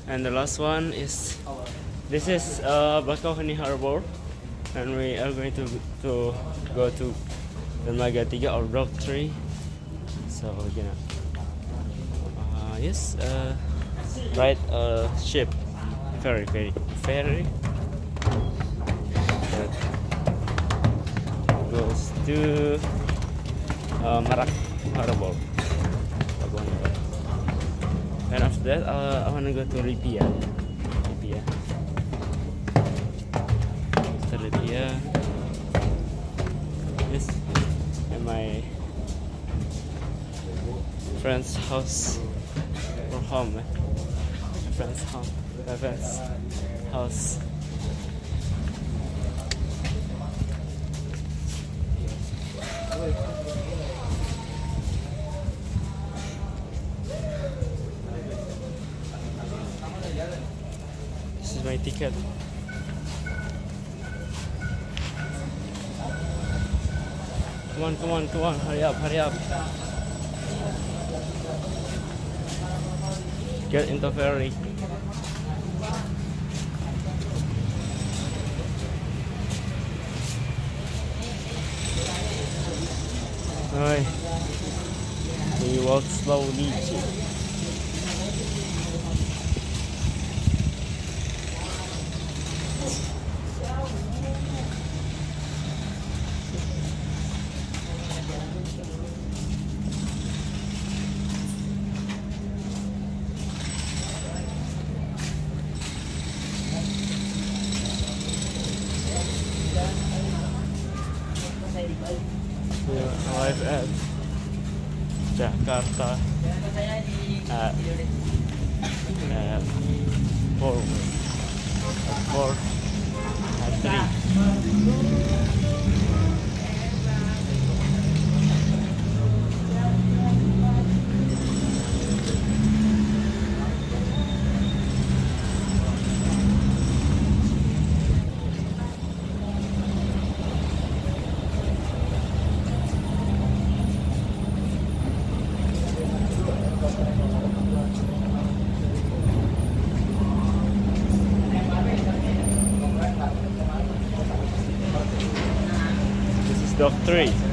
And the last one is this is Bakauheni Harbour, and we are going to go to Dermaga 3 or Dock 3. So we're gonna ride a ship, ferry that goes to Merak Harbour. And after that, I wanna go to Libya. After Libya, this and my friend's house or home. My friend's house. This is my ticket. Come on, hurry up. Get into ferry. Alright. We walk slowly. We arrive at Jakarta at 4:03. Dock 3.